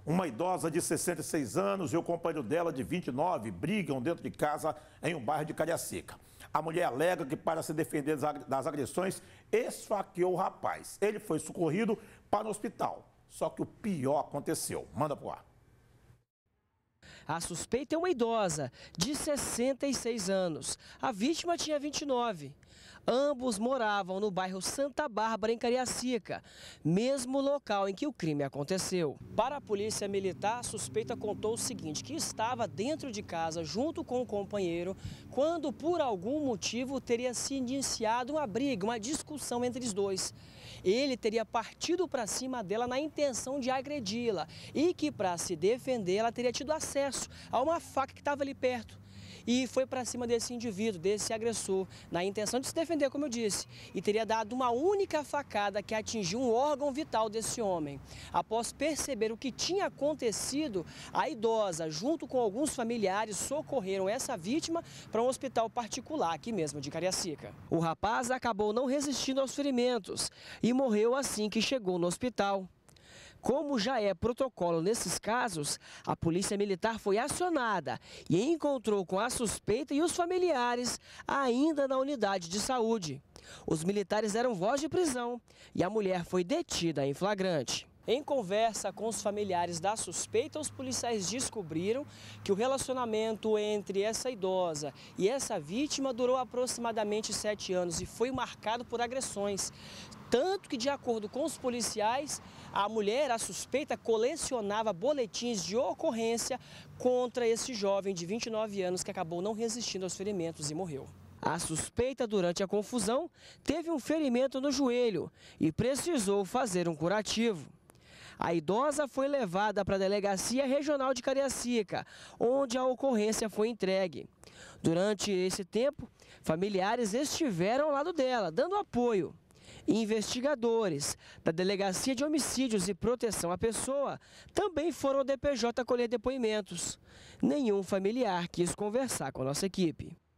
Uma idosa de 66 anos e o companheiro dela de 29 brigam dentro de casa em um bairro de Cariacica. A mulher alega que, para se defender das agressões, esfaqueou o rapaz. Ele foi socorrido para o hospital. Só que o pior aconteceu. Manda pro ar. A suspeita é uma idosa de 66 anos. A vítima tinha 29. Ambos moravam no bairro Santa Bárbara, em Cariacica, mesmo local em que o crime aconteceu. Para a polícia militar, a suspeita contou o seguinte, que estava dentro de casa junto com o companheiro quando, por algum motivo, teria se iniciado uma briga, uma discussão entre os dois. Ele teria partido para cima dela na intenção de agredi-la e que, para se defender, ela teria tido acesso a uma faca que estava ali perto. E foi para cima desse indivíduo, desse agressor, na intenção de se defender, como eu disse, e teria dado uma única facada que atingiu um órgão vital desse homem. Após perceber o que tinha acontecido, a idosa, junto com alguns familiares, socorreram essa vítima para um hospital particular, aqui mesmo de Cariacica. O rapaz acabou não resistindo aos ferimentos e morreu assim que chegou no hospital. Como já é protocolo nesses casos, a polícia militar foi acionada e encontrou com a suspeita e os familiares ainda na unidade de saúde. Os militares deram voz de prisão e a mulher foi detida em flagrante. Em conversa com os familiares da suspeita, os policiais descobriram que o relacionamento entre essa idosa e essa vítima durou aproximadamente 7 anos e foi marcado por agressões. Tanto que, de acordo com os policiais, a mulher, a suspeita, colecionava boletins de ocorrência contra esse jovem de 29 anos que acabou não resistindo aos ferimentos e morreu. A suspeita, durante a confusão, teve um ferimento no joelho e precisou fazer um curativo. A idosa foi levada para a Delegacia Regional de Cariacica, onde a ocorrência foi entregue. Durante esse tempo, familiares estiveram ao lado dela, dando apoio. Investigadores da Delegacia de Homicídios e Proteção à Pessoa também foram ao DPJ colher depoimentos. Nenhum familiar quis conversar com a nossa equipe.